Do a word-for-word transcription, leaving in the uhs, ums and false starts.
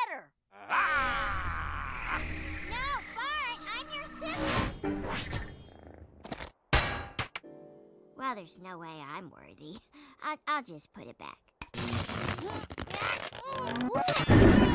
better. Ah! No, Bart, I'm your sister. Well, there's no way I'm worthy. I I'll just put it back.